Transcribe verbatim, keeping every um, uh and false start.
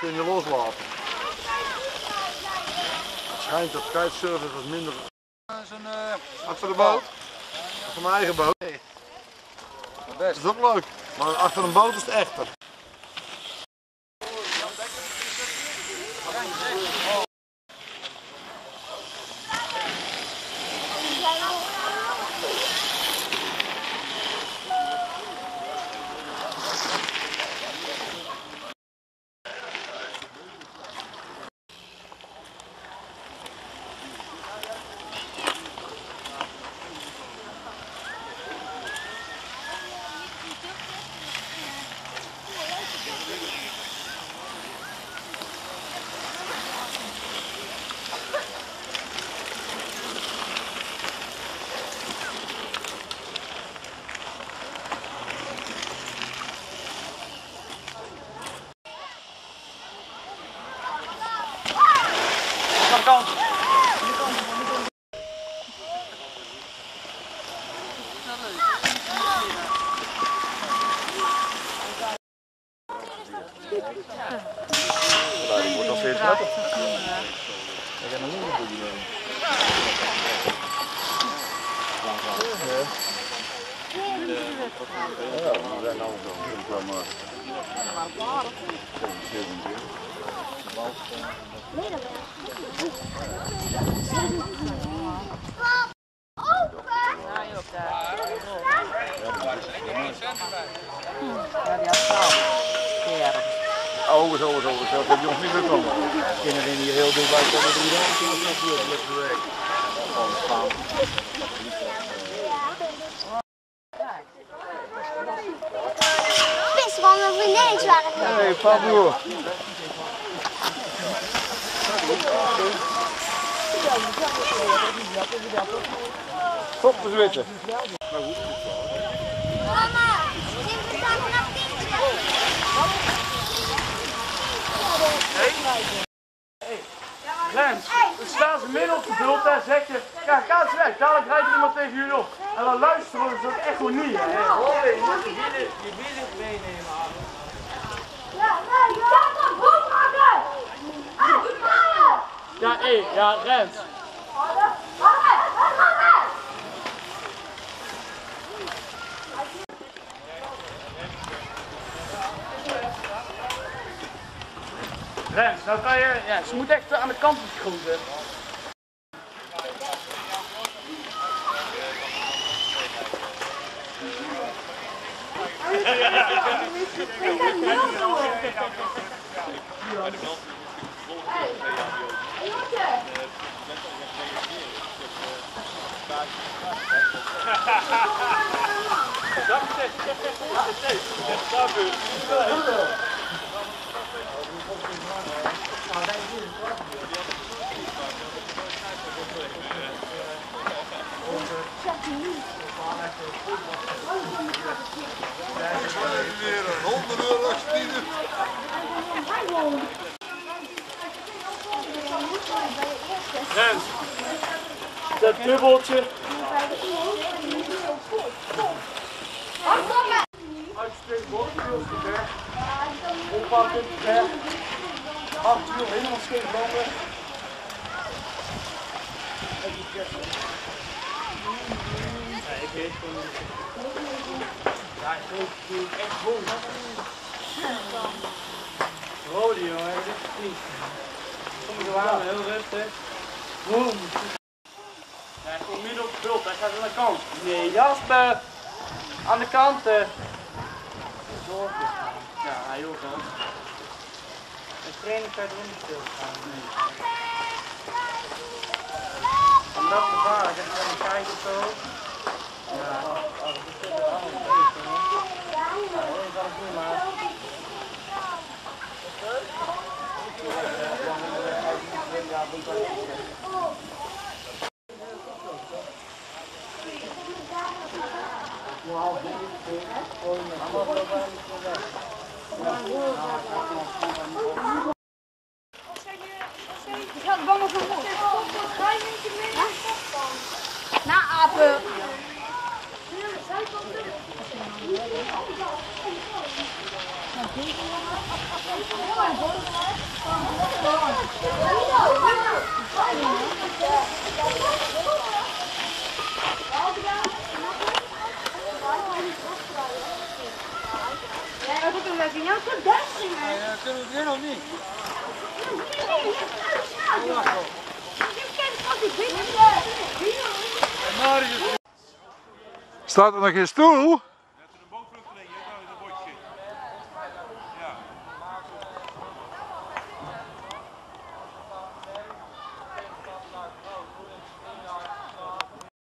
kun je loslaten. Het schijnt dat kitesurfen wat minder. Zo'n uh, achter de boot? Achter mijn eigen boot? Nee. Dat is ook leuk, maar achter een boot is het echter. Kant. Ik word al steeds grappig. Ik heb nog niet een goede idee. Ja, we zijn nou zo. Ik kwam maar. Oh, zo, zo, zo. Dat heb je ons niet gekomen. Kinderen die hier heel dichtbij komen, die dan kunnen nog weer lekker werken. Gewoon staan. Best wel een vriendin waren. Hé, Pablo. Stop te zwitten. Mama, zit er dan nog kinderen? Rens, dan staan ze midden op de bult en zeg je, ja, ga eens weg, dadelijk rijdt er iemand tegen jullie op. En dan luisteren we dat echt gewoon niet. Hè? Hoor je, je moet je billen, je billen meenemen. Ja, nee, ja, dat boek maken! Ja, hé, ja, Rens. Rens, nou kan je, ja, ze moet echt aan de kant op groeien. Rens, dat dubbeltje. Uitstek, borstdeels te ver. Oppakken, ver. Acht uur, helemaal scheef landen. Ja, ik weet gewoon niet. Ja, ik doe echt goed. Rode jongen, dit is niet. Sommige waren heel rustig. Boom. Ja, gewoon midden op de bult, hij gaat aan de kant. Nee, Jasper! Aan de kant. Uh. Ja, hij ook wel. De training kan er niet stilstaan. Nee. En dat is gevaarlijk, als je dan kijkt of zo. Ja, als het zit er allemaal in deze, hoor. Ja, dat kan ik doen, maar. Ik had bang voor moed. Na apen. Ja, dat is lekker. Ja, zo duizend. Ja, kunnen we erin of niet? Staat er nog geen stoel?